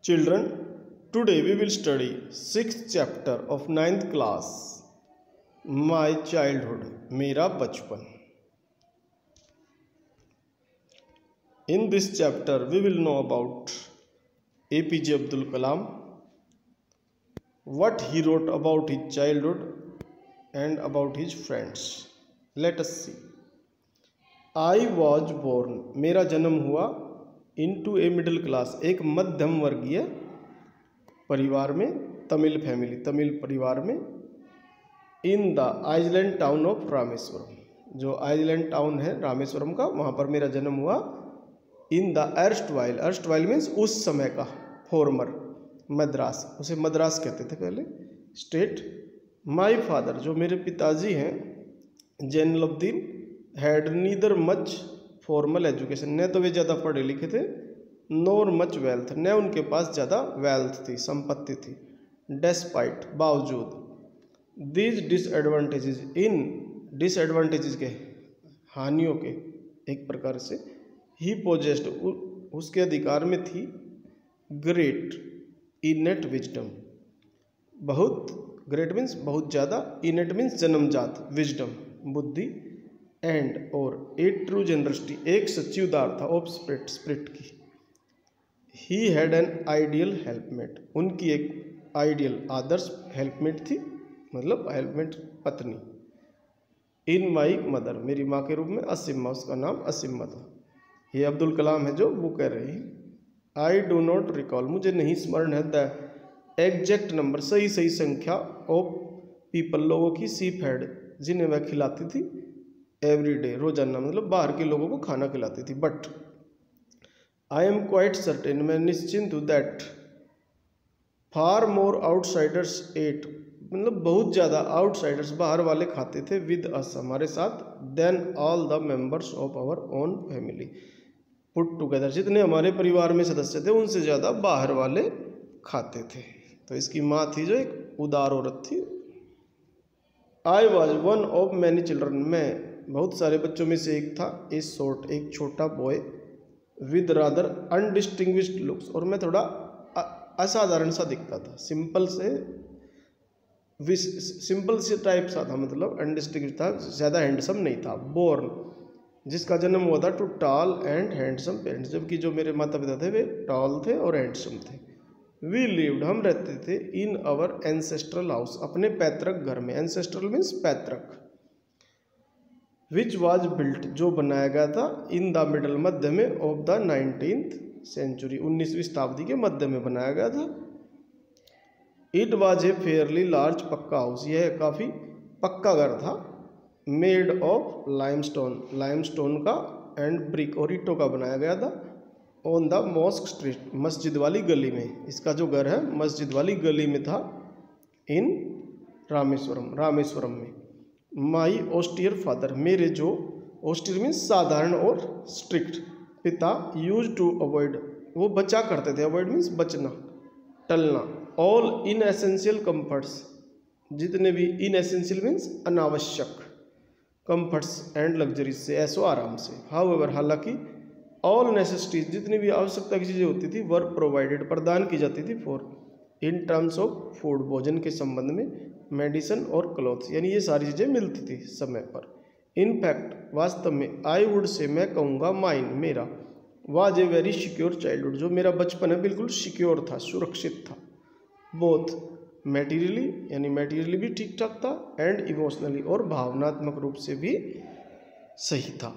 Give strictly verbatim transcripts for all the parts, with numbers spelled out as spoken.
Children, today we will study sixth chapter of ninth class, My Childhood, मेरा बचपन. In this chapter, we will know about A P J Abdul Kalam, what he wrote about his childhood and about his friends. Let us see. I was born, मेरा जन्म हुआ into a middle class, एक मध्यम वर्गीय परिवार में, Tamil family, Tamil परिवार में, in the island town of Rameswaram, जो आइलैंड टाउन है रामेश्वरम का, वहाँ पर मेरा जन्म हुआ. In the erstwhile, erstwhile means उस समय का, फॉर्मर मद्रास, उसे मद्रास कहते थे पहले, स्टेट. माई फादर, जो मेरे पिताजी हैं, Jainulabdeen, had neither much formal education, न तो वे ज़्यादा पढ़े लिखे थे, नोर मच वेल्थ, न उनके पास ज़्यादा वेल्थ थी, संपत्ति थी. डेस्पाइट, बावजूद, दीज डिसएडवांटेजेस, इन डिसएडवांटेजेस के, हानियों के एक प्रकार से, ही पोजेस्ड, उसके अधिकार में थी, ग्रेट इनेट विजडम, बहुत, ग्रेट मीन्स बहुत ज़्यादा, इनेट मीन्स जन्मजात, विजडम बुद्धि, एंड और ए ट्रू जनरसिटी, एक सच्ची उदारता ऑफ स्पिरिट, स्पिरिट की. He had an ideal helpmate, उनकी एक आइडियल आदर्श हेल्पमेट थी, मतलब हेल्पमेट पत्नी. इन माई मदर, मेरी माँ के रूप में, असिम्मा, उसका नाम असिम्मा था. ये अब्दुल कलाम है जो वो कह रहे हैं. आई डू नॉट रिकॉल, मुझे नहीं स्मरण है, द एग्जैक्ट नंबर, सही सही संख्या ऑफ पीपल, लोगों की सी फैड, जिन्हें वह खिलाती थी एवरी डे, रोजाना, मतलब बाहर के लोगों को खाना खिलाती थी. But I am quite certain, मैं निश्चिंत हूँ, that far more outsiders ate, मतलब बहुत ज़्यादा आउटसाइडर्स, बाहर वाले खाते थे, विद अस, हमारे साथ, then all the members of our own family put together, जितने हमारे परिवार में सदस्य थे उनसे ज़्यादा बाहर वाले खाते थे. तो इसकी माँ थी जो एक उदार औरत थी. I was one of many children, मैं बहुत सारे बच्चों में से एक था. ए शॉर्ट, एक छोटा boy, with rather undistinguished looks, और मैं थोड़ा असाधारण सा दिखता था, सिंपल से सिंपल से टाइप सा था, मतलब अनडिस्टिंग्विश्ड था, ज़्यादा हैंडसम नहीं था. बोर्न, जिसका जन्म हुआ था to tall and handsome parents, जबकि जो मेरे माता पिता थे वे टॉल थे और हैंडसम थे. वी लिव्ड, हम रहते थे, इन आवर एंसेस्ट्रल हाउस, अपने पैतृक घर में. एंसेस्ट्रल मीन्स पैतृक. विच वॉज बिल्ट, जो बनाया गया था, इन द मिडल, मध्य में, ऑफ द नाइनटीन्थ सेंचुरी, उन्नीसवीं शताब्दी के मध्य में बनाया गया था. It was a fairly large pucca house, यह काफ़ी पक्का घर था. मेड ऑफ लाइमस्टोन, लाइमस्टोन का, एंड ब्रिक, और ईंटों का बनाया गया था. ऑन द मॉस्क स्ट्रीट, मस्जिद वाली गली में, इसका जो घर है मस्जिद वाली गली में था, इन रामेश्वरम, रामेश्वरम में. माई ऑस्टियर फादर, मेरे जो, ऑस्टियर मीन्स साधारण और स्ट्रिक्ट, पिता, यूज टू अवॉइड, वो बचा करते थे, अवॉइड मीन्स बचना, टलना, ऑल इन एसेंशियल कम्फर्ट्स, जितने भी, इन एसेंशियल मीन्स अनावश्यक, कम्फर्ट्स एंड लग्जरीज से, ऐसो आराम से. हाउएवर, हालांकि, ऑल नेसेसिटीज, जितनी भी आवश्यकता की चीज़ें होती थी, वर प्रोवाइडेड, प्रदान की जाती थी, for, in terms of food, भोजन के संबंध में, मेडिसिन और क्लॉथ्स, यानी ये सारी चीज़ें मिलती थी समय पर. इनफैक्ट, वास्तव में, आई वुड से, मैं कहूँगा, माइन, मेरा, was a very secure childhood, जो मेरा बचपन है बिल्कुल सिक्योर था, सुरक्षित था. बोथ मैटीरियली, यानी मैटीरियली भी ठीक ठाक था, एंड इमोशनली, और भावनात्मक रूप से भी सही था.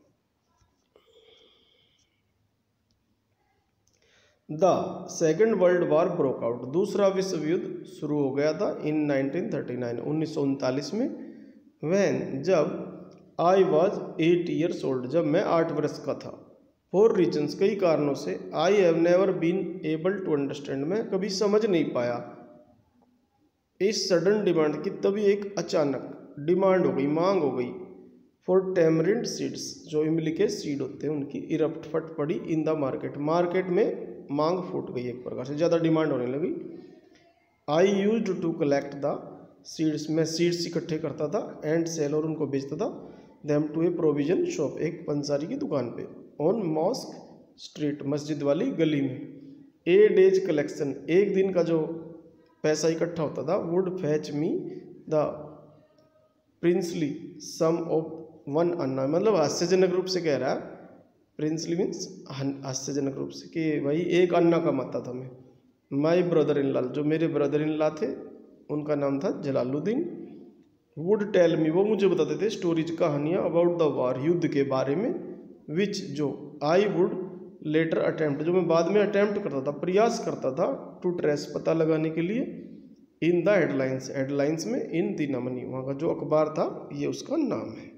The second world war broke out, दूसरा विश्व युद्ध शुरू हो गया था, इन नाइनटीन थर्टी नाइन, उन्नीस सौ उनतालीस में. वैन, जब, I was eight years old, जब मैं आठ वर्ष का था. फॉर रीजन्स, कई कारणों से, I have never been able to understand, मैं कभी समझ नहीं पाया, इस सडन डिमांड की, तभी एक अचानक डिमांड हो गई, मांग हो गई, फॉर टेमरिंड सीड्स, जो इमली के सीड होते हैं उनकी, इरप्ट, फट पड़ी, इन द मार्केट, मार्केट में मांग फूट गई, एक प्रकार से ज़्यादा डिमांड होने लगी. I used to collect the seeds, मैं सीड्स इकट्ठे करता था, एंड सेल, और उनको बेचता था, them to a provision shop, एक पंसारी की दुकान पे, ऑन मॉस्क स्ट्रीट, मस्जिद वाली गली में. ए डेज कलेक्शन, एक दिन का जो पैसा इकट्ठा होता था, would fetch me the princely sum of one anna, मतलब हास्यजनक रूप से कह रहा है, प्रिंसली मीन्स हास्यजनक रूप से, कि भाई एक अन्ना कमाता था मैं। माई ब्रदर इन लॉ, जो मेरे ब्रदर इन लॉ थे उनका नाम था जलालुद्दीन, वुड टेल मी, वो मुझे बताते थे, स्टोरीज कहानियाँ, अबाउट द वार, युद्ध के बारे में, विच जो आई वुड लेटर अटैम्प्ट, जो मैं बाद में अटैम्प्ट करता था, प्रयास करता था, टू ट्रेस, पता लगाने के लिए, इन द हेडलाइंस, हेडलाइंस में, इन दिनमनी, वहाँ का जो अखबार था ये उसका नाम है।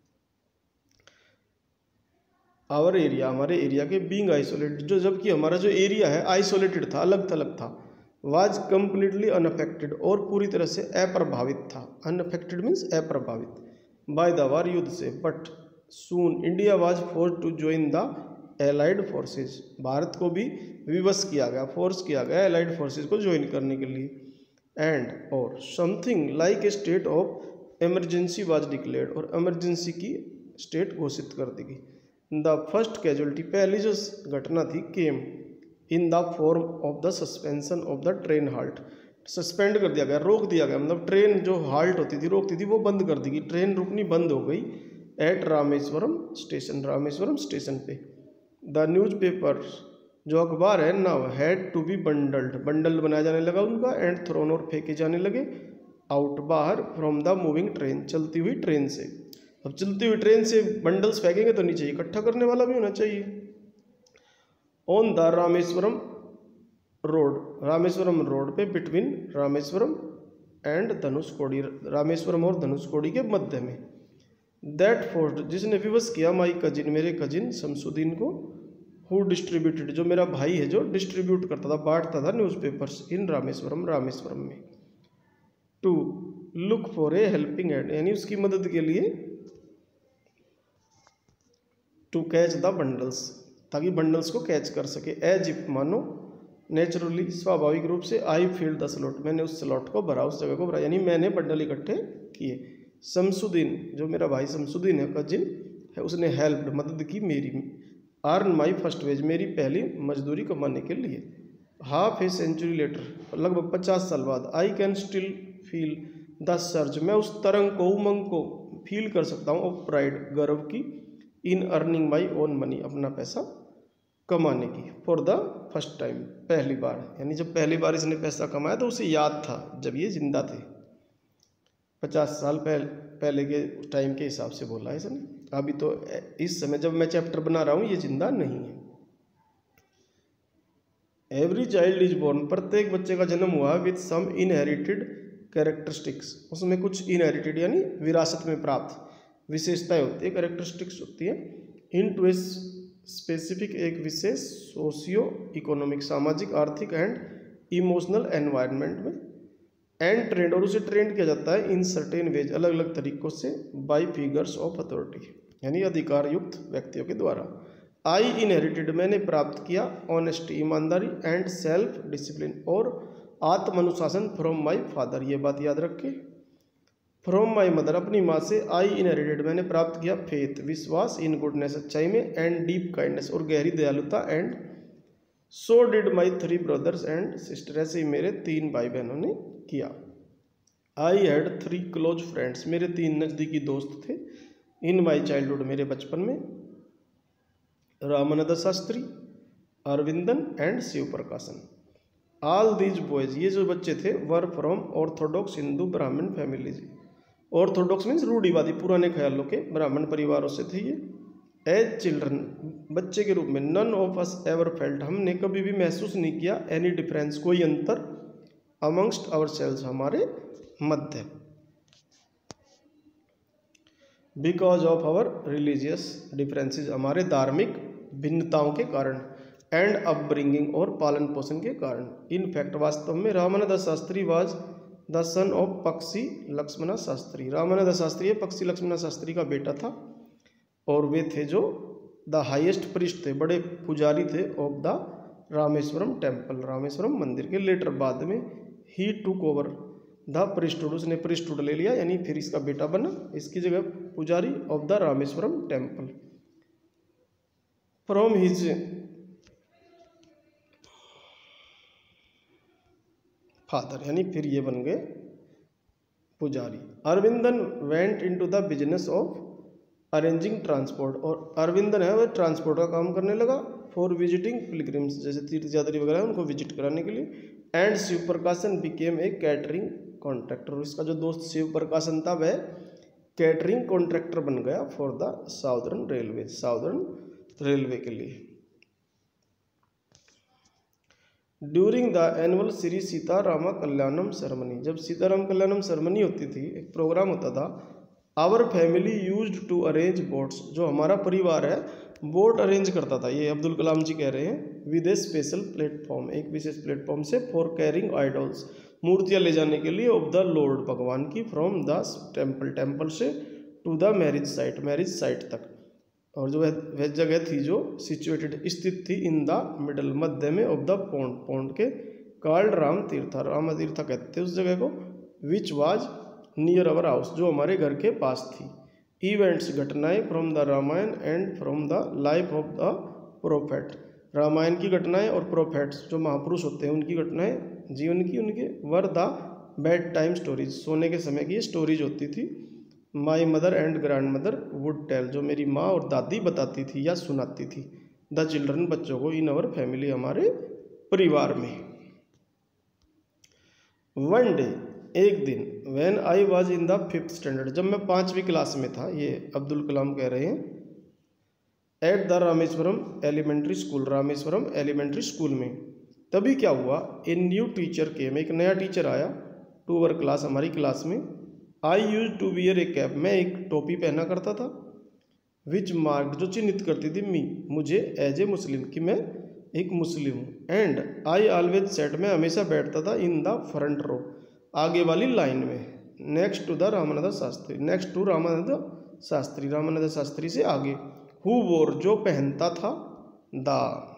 आवर एरिया, हमारे एरिया के, बीइंग आइसोलेटेड, जो जबकि हमारा जो एरिया है आइसोलेटेड था, अलग थलग था, वाज कम्प्लीटली अनअफेक्टेड, और पूरी तरह से अप्रभावित था, अनअफेक्टेड मीन्स अप्रभावित, बाय द वार, युद्ध से, but soon India was forced to join the allied forces, भारत को भी विवश किया गया, फोर्स किया गया एलाइड फोर्सेज को ज्वाइन करने के लिए, एंड और something like a state of emergency was declared, और इमरजेंसी की स्टेट घोषित कर दी गई। द फर्स्ट कैजुअलिटी, पहली जो घटना थी, came in the form of the suspension of the train halt, suspend कर दिया गया, रोक दिया गया, मतलब ट्रेन जो हाल्ट होती थी, रोकती थी, वो बंद कर दी गई, ट्रेन रुकनी बंद हो गई, at Rameswaram station, Rameswaram station पे। द न्यूज पेपर, जो अखबार है, now had to be bundled, bundle बनाया जाने लगा उनका, एंड थ्रोन, और फेंके जाने लगे, आउट, बाहर, फ्रॉम द मूविंग ट्रेन, चलती हुई ट्रेन से। अब चलती हुई ट्रेन से बंडल्स फेंकेंगे तो नीचे इकट्ठा करने वाला भी होना चाहिए। On the Rameswaram road, Rameswaram road पे, बिटवीन रामेश्वरम एंड धनुषकोडी, रामेश्वरम और धनुषकोडी के मध्य में, दैट फोर्स, जिसने विवश किया, माई कजिन, मेरे कजिन शमसुद्दीन को, हु डिस्ट्रीब्यूटेड, जो मेरा भाई है, जो डिस्ट्रीब्यूट करता था, बांटता था न्यूज़पेपर्स, इन रामेश्वरम, रामेश्वरम में, to look for a helping hand, यानी उसकी मदद के लिए, टू कैच द बंडल्स, ताकि बंडल्स को कैच कर सके, एज इफ, मानो, नेचुरली, स्वाभाविक रूप से, आई फील्ड द स्लॉट, मैंने उस स्लॉट को भरा, उस जगह को भरा, यानी मैंने बंडल इकट्ठे किए। शमसुद्दीन, जो मेरा भाई शमसुद्दीन है, कजिन है, उसने हेल्प, मदद की मेरी, अर्न माई फर्स्ट वेज, मेरी पहली मजदूरी कमाने के लिए, हाफ ए सेंचुरी लेटर, लगभग पचास साल बाद, I can still feel the surge, मैं उस तरंग को, उमंग को फील कर सकता हूँ, ऑफ प्राइड, गर्व की, in earning my own money, अपना पैसा कमाने की, फॉर द फर्स्ट टाइम, पहली बार, यानी जब पहली बार इसने पैसा कमाया तो उसे याद था जब ये जिंदा थे, पचास साल पहले पहले के टाइम के हिसाब से बोला है इसने, अभी तो इस समय जब मैं चैप्टर बना रहा हूँ ये जिंदा नहीं है। एवरी चाइल्ड इज बोर्न, प्रत्येक बच्चे का जन्म हुआ, विथ सम इनहेरिटेड कैरेक्टरिस्टिक्स, उसमें कुछ इनहेरिटेड यानी विरासत में प्राप्त विशेषताएं होती है, कैरेक्टरिस्टिक्स होती है, इन टू ए स्पेसिफिक, एक विशेष सोशियो इकोनॉमिक, सामाजिक, आर्थिक एंड इमोशनल एनवायरनमेंट में, एंड ट्रेंड, और उसे ट्रेंड किया जाता है, इन सर्टेन वेज, अलग अलग तरीकों से, बाय फिगर्स ऑफ अथॉरिटी, यानी अधिकार युक्त व्यक्तियों के द्वारा। आई इनहेरिटेड, मैंने प्राप्त किया, ऑनेस्टी, ईमानदारी, एंड सेल्फ डिसिप्लिन, और आत्मानुशासन, फ्रॉम माई फादर, ये बात याद रखें, फ्रॉम माई मदर, अपनी माँ से, आई इनहेरिटेड, मैंने प्राप्त किया, फेथ, विश्वास, इन गुडनेस, अच्छाई में, एंड डीप काइंडनेस, और गहरी दयालुता, and so did my three brothers and sister, ऐसे ही मेरे तीन भाई बहनों ने किया। I had three close friends, मेरे तीन नज़दीकी दोस्त थे, इन माई चाइल्डहुड, मेरे बचपन में, Ramanand Shastri, Aravindan and Shiva Prakashan. All these boys, ये जो बच्चे थे, वर फ्रॉम ऑर्थोडॉक्स हिंदू ब्राह्मण फैमिलीज, ऑर्थोडॉक्स मीन्स रूढ़िवादी, पुराने ख्यालों के ब्राह्मण परिवारों से थे ये। एज चिल्ड्रन, बच्चे के रूप में, none of us ever felt, हमने कभी भी महसूस नहीं किया, एनी डिफरेंस, कोई अंतर, अमंगस्ट आवर सेल्स, हमारे मध्य, because of our religious differences, हमारे धार्मिक भिन्नताओं के कारण, एंड अपब्रिंगिंग, और पालन पोषण के कारण। इन फैक्ट, वास्तव में, Ramanand Shastri was the son of Pakshi Lakshman Shastri, Ramanand Shastri पक्षी लक्ष्मण शास्त्री का बेटा था, और वे थे जो द हाईएस्ट प्रीस्ट थे, बड़े पुजारी थे, of the Rameswaram temple, Rameswaram मंदिर के। लेटर, बाद में, he took over the priesthood, उसने प्रीस्टहुड ले लिया, यानी फिर इसका बेटा बना, इसकी जगह पुजारी of the Rameswaram temple. From his father, यानी फिर ये बन गए पुजारी। Aravindan went into the business of arranging transport, और अरविंदन है वह ट्रांसपोर्ट का काम करने लगा फॉर विजिटिंग पिलग्रिम्स, जैसे तीर्थ यात्री वगैरह है उनको विजिट कराने के लिए। एंड शिव प्रकाशन बिकेम ए कैटरिंग कॉन्ट्रैक्टर, इसका जो दोस्त शिव प्रकाशन था वह कैटरिंग कॉन्ट्रैक्टर बन गया for the southern railway, southern railway के लिए। During the annual Shri Sitarama Kalyanam ceremony, जब सीताराम कल्याणम सेरेमनी होती थी, एक प्रोग्राम होता था, our family used to arrange boats, जो हमारा परिवार है बोट अरेंज करता था, ये अब्दुल कलाम जी कह रहे हैं, विद ए स्पेशल प्लेटफॉर्म, एक विशेष प्लेटफॉर्म से, फॉर कैरिंग आइडल्स, मूर्तियाँ ले जाने के लिए, ऑफ द लॉर्ड, भगवान की, फ्रॉम द टेम्पल, टेम्पल से, to the marriage site, marriage site तक। और जो वह जगह थी जो सिचुएटेड, स्थित थी, इन द मिडल, मध्य में, ऑफ द पॉन्ड, पॉन्ड के, कॉल्ड राम तीर्थ, राम तीर्थ कहते थे उस जगह को, which was near our house, जो हमारे घर के पास थी। इवेंट्स, घटनाएं, from the Ramayana and from the life of the prophet, Ramayana की घटनाएं और प्रोफेट्स जो महापुरुष होते हैं उनकी घटनाएं, जीवन की उनके, were the bed time stories, सोने के समय की स्टोरीज होती थी। My mother and grandmother would tell, जो मेरी माँ और दादी बताती थी या सुनाती थी, द चिल्ड्रन, बच्चों को, इन अवर फैमिली, हमारे परिवार में। वन डे, एक दिन, when I was in the fifth standard, जब मैं पाँचवीं क्लास में था, ये अब्दुल कलाम कह रहे हैं, at the Rameswaram elementary school, Rameswaram elementary school में, तभी क्या हुआ, ए न्यू टीचर केम, एक नया टीचर आया, टू अवर क्लास, हमारी क्लास में। I use to wear a cap, मैं एक टोपी पहना करता था, विच मार्क, जो चिन्हित करती थी, मी, मुझे, एज ए मुस्लिम, कि मैं एक मुस्लिम हूँ। एंड आई ऑलवेज सेट, मैं हमेशा बैठता था, इन द फ्रंट रो, आगे वाली लाइन में, next to the Ramanand Shastri, next to Ramanand Shastri, Ramanand Shastri से आगे। हु वोर, जो पहनता था, द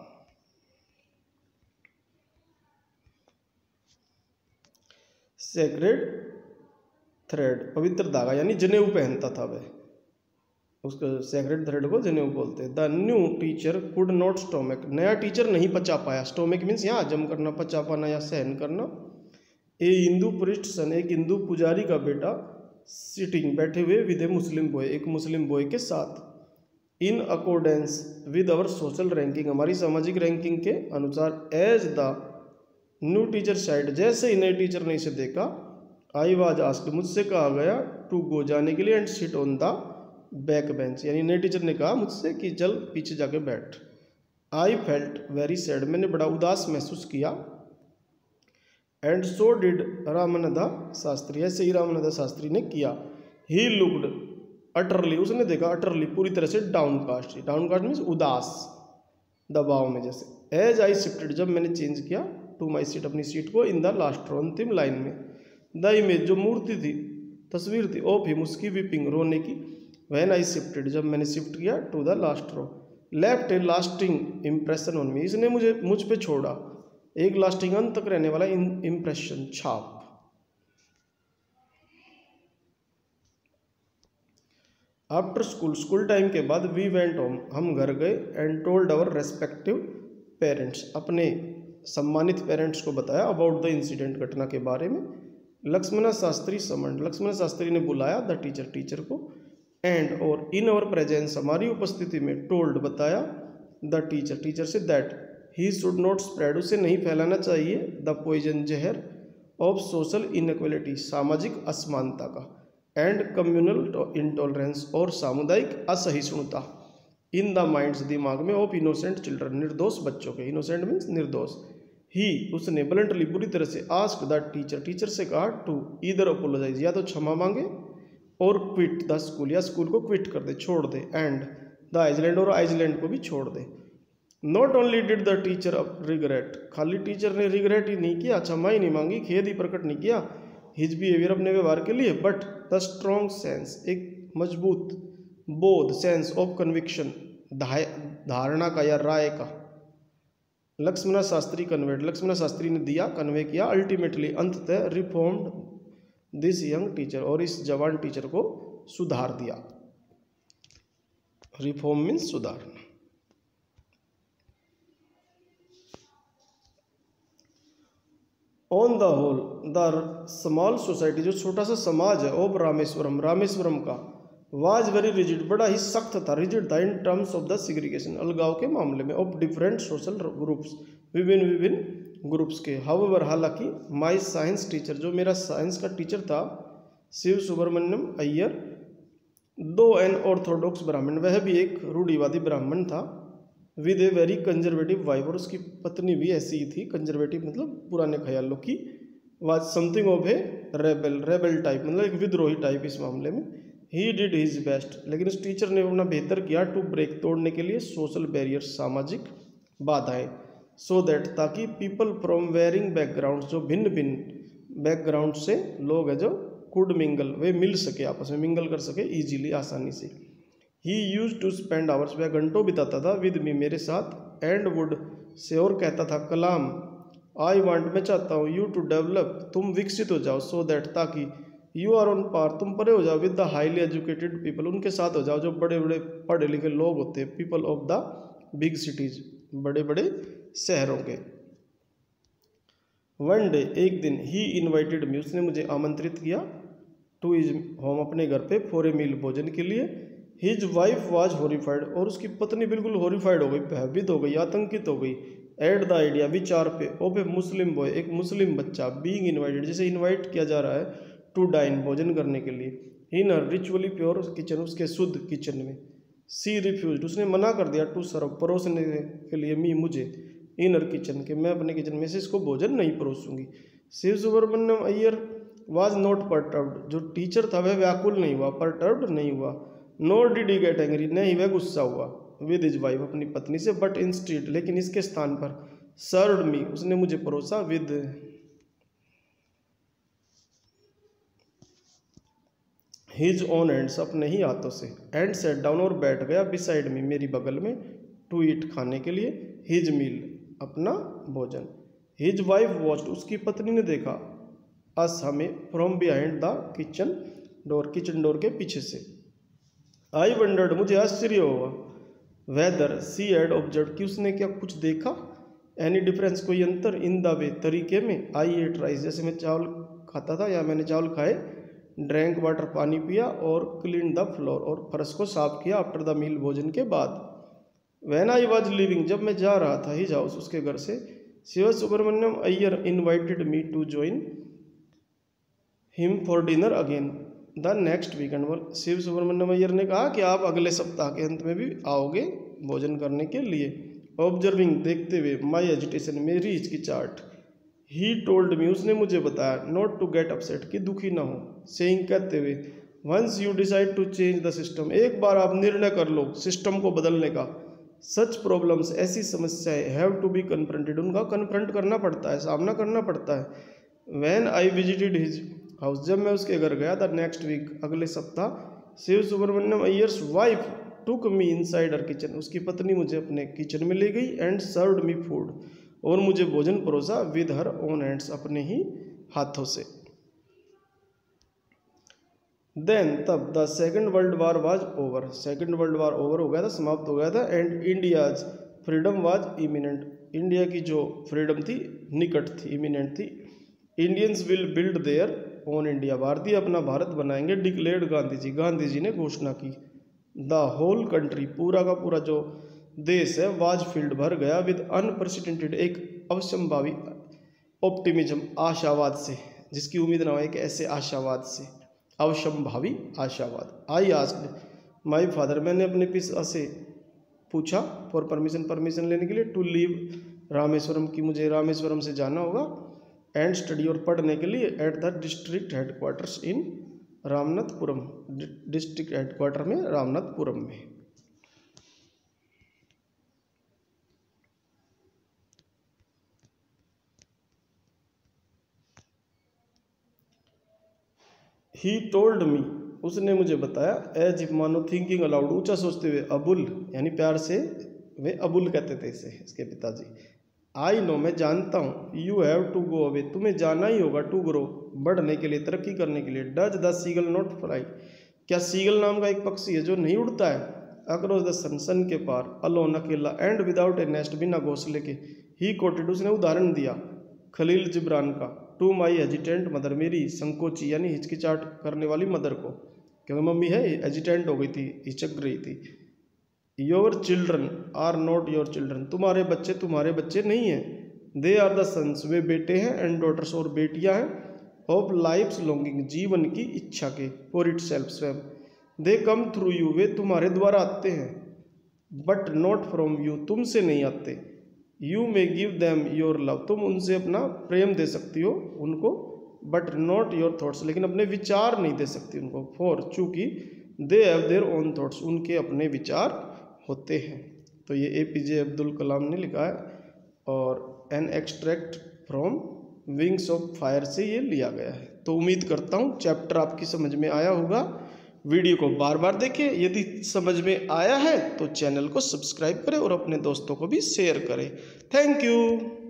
सेक्रेड थ्रेड, पवित्र धागा, यानी जनेऊ पहनता था वह, उसको सेक्रेड थ्रेड को जनेऊ बोलते हैं। The new teacher could not stomach, नया टीचर नहीं पचा पाया, स्टोमक मीन्स यहाँ हजम करना, पचा पाना या सहन करना। ए हिंदू प्रिस्ट सन, एक हिंदू पुजारी का बेटा, सिटिंग, बैठे हुए, विद ए मुस्लिम बॉय, एक मुस्लिम बॉय के साथ, in accordance with our social ranking, हमारी सामाजिक रैंकिंग के अनुसार। As the new teacher side, जैसे ही नए टीचर ने इसे देखा, आई वाज आस्क्ड, मुझसे कहा गया, टू गो, जाने के लिए, and sit on the back bench, यानी नए टीचर ने कहा मुझसे कि चल पीछे जाके बैठ। आई फेल्ट वेरी सैड, मैंने बड़ा उदास महसूस किया। And so did Ramanand Shastri, ऐसे ही रामानंद शास्त्री ने किया। ही लुक्ड अटरली, उसने देखा, अटरली, पूरी तरह से डाउनकास्ट, डाउनकास्ट मीन्स उदास, दबाव में जैसे। एज आई शिफ्टेड, जब मैंने चेंज किया, टू माई सीट, अपनी सीट को, इन द लास्ट रो, अंतिम लाइन में। द इमेज, जो मूर्ति थी, तस्वीर थी, ऑफ हिम, उसकी, वीपिंग, रोने की। व्हेन आई शिफ्टेड, जब मैंने शिफ्ट किया, to the last row, left a lasting impression on me, इसने मुझे, मुझ पे छोड़ा एक लास्टिंग, अंत तक रहने वाला इम्प्रेशन, छाप। आफ्टर स्कूल, स्कूल टाइम के बाद, वी वेंट होम, हम घर गए, and told our respective parents, अपने सम्मानित पेरेंट्स को बताया, अबाउट द इंसिडेंट, घटना के बारे में। लक्ष्मण शास्त्री समन, लक्ष्मण शास्त्री ने बुलाया, द टीचर, टीचर को। एंड, और, इन अवर प्रेजेंस, हमारी उपस्थिति में, टोल्ड, बताया, द टीचर, टीचर से, that he should not spread, उसे नहीं फैलाना चाहिए, द पॉइजन, जहर, ऑफ सोशल इनइक्वलिटी, सामाजिक असमानता का, एंड कम्युनल इंटॉलरेंस, और सामुदायिक असहिष्णुता, इन द माइंड्स, दिमाग में, ऑफ इनोसेंट चिल्ड्रन, निर्दोष बच्चों के, इनोसेंट मीन्स निर्दोष। ही, उसने, ब्लंटली, बुरी तरह से, आस्क द टीचर, टीचर से कहा, टू ईदर अपोलोजाइज, या तो क्षमा मांगे, और क्विट द स्कूल, या स्कूल को क्विट कर दे, छोड़ दे, एंड द आइसलैंड, और आइसलैंड को भी छोड़ दे। Not only did the teacher regret, खाली टीचर ने रिग्रेट ही नहीं किया, क्षमा ही नहीं मांगी, खेद ही प्रकट नहीं किया, हिज बिहेवियर, अपने व्यवहार के लिए, बट द स्ट्रॉन्ग सेंस, एक मजबूत बोध, सेंस ऑफ कन्विक्शन, धारणा का या राय का। लक्ष्मण शास्त्री कन्वेड, लक्ष्मण शास्त्री ने दिया, कन्वे किया, अल्टीमेटली, अंततः, रिफॉर्म्ड दिस यंग टीचर, और इस जवान टीचर को सुधार दिया। रिफॉर्म मीन्स सुधारना। On the whole the small society, जो छोटा सा समाज है, ऑफ रामेश्वरम, रामेश्वरम का, वाज वेरी रिजिड, बड़ा ही सख्त था, रिजिड था in terms of the segregation, अलगाव के मामले में, ऑफ डिफरेंट सोशल ग्रुप्स, विभिन्न विभिन्न ग्रुप्स के। हाउएवर, हालांकि, माय साइंस टीचर, जो मेरा साइंस का टीचर था, शिव सुब्रमण्यम अय्यर, दो एन ऑर्थोडॉक्स ब्राह्मण, वह भी एक रूढ़िवादी ब्राह्मण था, with a very conservative wife, और उसकी पत्नी भी ऐसी ही थी, कंजर्वेटिव मतलब पुराने ख्यालों की, was something of a rebel, rebel type मतलब एक विद्रोही टाइप इस मामले में। ही डिड हिज बेस्ट, लेकिन उस टीचर ने अपना बेहतर किया, टू ब्रेक, तोड़ने के लिए, सोशल बैरियर्स, सामाजिक बाधाएं, सो दैट, ताकि, पीपल फ्रॉम वेरिंग बैकग्राउंड, जो भिन्न भिन्न बैकग्राउंड से लोग हैं जो कुड मिंगल, वे मिल सके, आपस में मिंगल कर सके इजीली, आसानी से। He use to spend hours, वह घंटों बिताता था, विद मी, मेरे साथ, एंड वुड से, और कहता था, कलाम, आई वांट, मैं चाहता हूँ, यू टू डेवलप, तुम विकसित हो जाओ, सो दैट, ताकि, यू आर ऑन पार, तुम परे हो जाओ, with the highly educated people, उनके साथ हो जाओ जो बड़े बड़े पढ़े लिखे लोग होते हैं, people of the big cities, बड़े बड़े शहरों के। वन डे, एक दिन, ही इन्वाइटेड मी, उसने मुझे आमंत्रित किया, टू हिज होम, अपने घर पे, फॉर ए मील, भोजन के लिए। हिज वाइफ वाज हॉरिफाइड, और उसकी पत्नी बिल्कुल हॉरिफाइड हो गई, भयभीत हो गई, आतंकित हो गई, एट द आइडिया, विचार पे, ऑफ ए मुस्लिम बॉय, एक मुस्लिम बच्चा, बीइंग इन्वाइटेड, जिसे इन्वाइट किया जा रहा है, टू डाइन, भोजन करने के लिए, in her ritually pure kitchen, उसके शुद्ध किचन में। सी रिफ्यूज, उसने मना कर दिया, टू सर्व, परोसने के लिए, मी, मुझे, इन हर किचन के, मैं अपने किचन में से इसको भोजन नहीं परोसूंगी। Shiva Subramaniam Iyer was not perturbed, जो टीचर था वह व्याकुल नहीं हुआ, परटर्ब्ड नहीं हुआ, nor did he get angry, नहीं वह गुस्सा हुआ, विद हिज वाइफ, अपनी पत्नी से, बट इंस्टीड, लेकिन इसके स्थान पर, सर्व्ड मी, उसने मुझे परोसा, विद हिज ओन हैंड्स, अपने ही हाथों से, एंड सेट डाउन, और बैठ गया, बिसाइड मी, मेरी बगल में, टू ईट, खाने के लिए, हिज मील, अपना भोजन। हिज वाइफ वॉच्ड, उसकी पत्नी ने देखा, अस, हमें, from behind the kitchen door, kitchen door के पीछे से। आई वंडर्ड, मुझे आश्चर्य हुआ, वेदर सी हैड ऑब्जर्व, कि उसने क्या कुछ देखा, एनी डिफरेंस, कोई अंतर, इन द वे, तरीके में, आई एट राइस, जैसे मैं चावल खाता था या मैंने चावल खाए, ड्रैंक वाटर, पानी पिया, और क्लीन द फ्लोर, और फर्श को साफ किया, आफ्टर द मील, भोजन के बाद। व्हेन आई वाज लिविंग, जब मैं जा रहा था, हिज हाउस, उसके घर से, Shiva Subramaniam Iyer invited me to join him for dinner again the next weekend. Shiva Subramaniam Iyer ने कहा कि आप अगले सप्ताह के अंत में भी आओगे भोजन करने के लिए। ऑब्जर्विंग, देखते हुए, माई एजिटेशन, मेरी हिचकिचाहट, ही टोल्ड मी, उसने मुझे बताया, नॉट टू गेट अपसेट, कि दुखी ना हो, सेइंग, कहते हुए, once you decide to change the system, एक बार आप निर्णय कर लो सिस्टम को बदलने का, सच प्रॉब्लम्स, ऐसी समस्याएं, हैव टू बी कन्फ्रंटेड, उनका कन्फ्रंट करना पड़ता है, सामना करना पड़ता है। When I visited his house, जब मैं उसके घर गया, द नेक्स्ट वीक, अगले सप्ताह, Shiva Subramaniam Iyer's wife took me inside her kitchen, उसकी पत्नी मुझे अपने किचन में ले गई, एंड सर्व्ड मी फूड, और मुझे भोजन परोसा, विद हर ओन हैंड्स, अपने ही हाथों से। देन, तब, the second world war was over, second world war over हो गया था, समाप्त हो गया था, and India's freedom was imminent, India की जो फ्रीडम थी निकट थी, इमिनेंट थी। Indians will build their own India, भारतीय अपना भारत बनाएंगे, डिक्लेयर्ड गांधी जी, गांधी जी ने घोषणा की। द होल कंट्री, पूरा का पूरा जो देश है, वाज फील्ड, भर गया, विद अनप्रेसिडेंटेड, एक अवश्यंभावी, ऑप्टिमिज्म, आशावाद से, जिसकी उम्मीद ना हो, एक ऐसे आशावाद से, अवश्यंभावी आशावाद। आई आस्क्ड माई फादर, मैंने अपने पिता से पूछा, फॉर परमिशन, परमिशन लेने के लिए, टू लीव रामेश्वरम, की मुझे रामेश्वरम से जाना होगा, एंड स्टडी, और पढ़ने के लिए, at the district headquarters in Ramanathapuram, district headquarter में, रामनाथपुरम में। ही टोल्ड मी, उसने मुझे बताया, एज इफ, मानो, थिंकिंग अलाउड, ऊंचा सोचते हुए, अबुल, यानी प्यार से वे अबुल कहते थे इसे, इसके पिताजी। आई नो, मैं जानता हूँ, you have to go away, तुम्हें जाना ही होगा, टू ग्रो, बढ़ने के लिए, तरक्की करने के लिए। Does the seagull not fly, क्या सीगल नाम का एक पक्षी है जो नहीं उड़ता है, अक्रॉस द सन, सन के पार, अलोन, अकेला, एंड विदाउट ए नेस्ट, बिना घोंसले के। ही कोटेड, उसने उदाहरण दिया खलील जिब्रान का, टू माई हेजिटेंट मदर, मेरी संकोची यानी हिचकिचाहट करने वाली मदर को, क्योंकि मम्मी है एजिटेंट हो गई थी, हिचक रही थी। Your children are not your children, तुम्हारे बच्चे तुम्हारे बच्चे नहीं हैं। दे आर द सन्स, वे बेटे हैं, एंड डॉटर्स और बेटियां हैं, ऑफ लाइफ्स लॉन्गिंग, जीवन की इच्छा के, फॉर इट सेल्फ स्वयं। दे कम थ्रू यू, वे तुम्हारे द्वारा आते हैं, बट नॉट फ्रॉम यू, तुमसे नहीं आते। You may give them your love, तुम उनसे अपना प्रेम दे सकती हो उनको, बट नॉट योर थॉट्स, लेकिन अपने विचार नहीं दे सकती उनको। फॉर, चूँकि they have their own thoughts, उनके अपने विचार होते हैं। तो ये ए पी जे अब्दुल कलाम ने लिखा है, और an extract from wings of fire से ये लिया गया है। तो उम्मीद करता हूँ चैप्टर आपकी समझ में आया होगा। वीडियो को बार बार देखें, यदि समझ में आया है तो चैनल को सब्सक्राइब करें और अपने दोस्तों को भी शेयर करें। Thank you.